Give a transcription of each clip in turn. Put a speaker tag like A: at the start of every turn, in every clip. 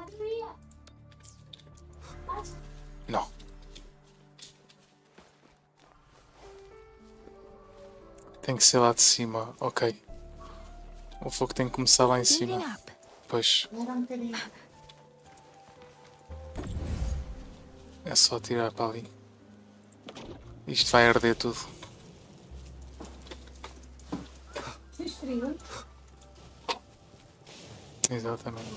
A: Não. Tem que ser lá de cima, ok. O fogo tem que começar lá em cima. Pois. É só tirar para ali. Isto vai arder tudo. Exatamente.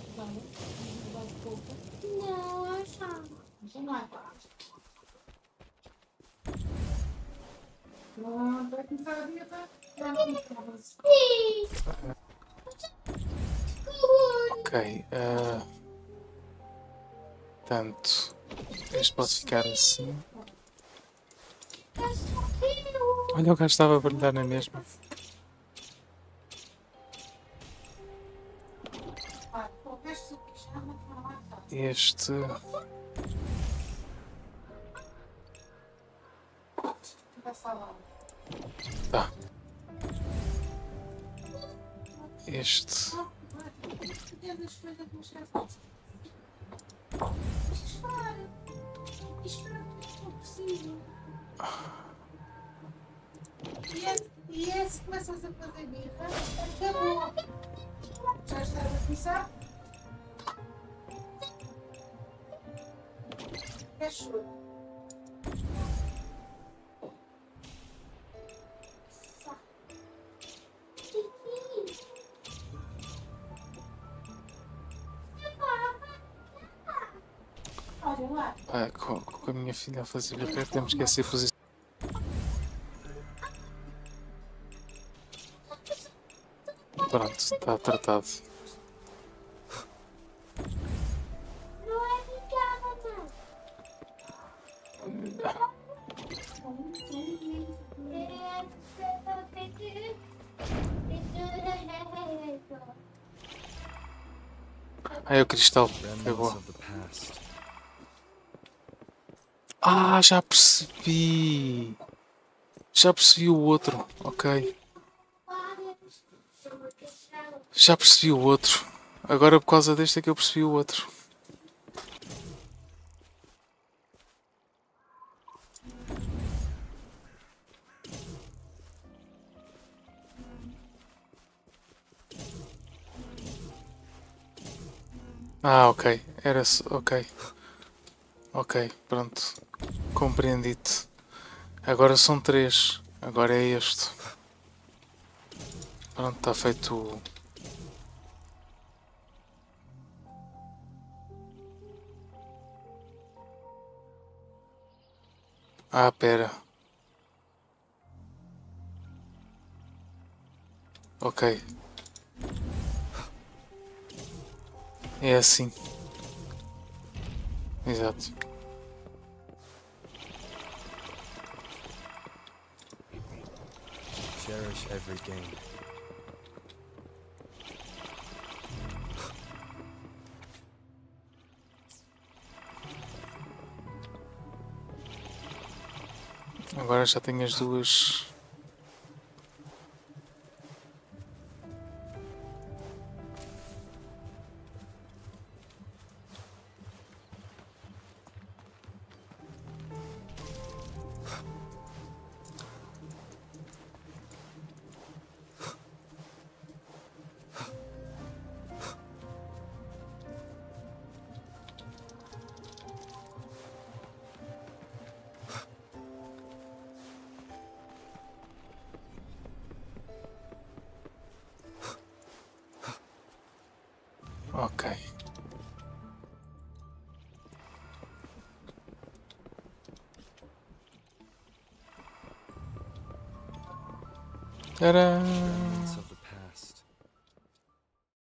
A: Ok. Portanto, este pode ficar assim. Olha, o gajo estava a brilhar na mesma. Este. Tá. Este.
B: E esse começas a fazer birra, acabou. Já estás a começar? É choro. Olha lá.
A: Com a minha filha a fazer birra, temos que ser posição. Pronto, está tratado. É o cristal. É boa. Ah, já percebi. Já percebi o outro. Ok. Já percebi o outro. Agora por causa deste é que eu percebi o outro. Ah, ok. Era só. Ok. Ok, pronto. Compreendi-te. Agora são 3. Agora é este. Pronto, está feito. Ah, pera. Ok. É assim. Exato.
C: Cherish every game.
A: Agora já tenho as duas. Ok. Tcharam!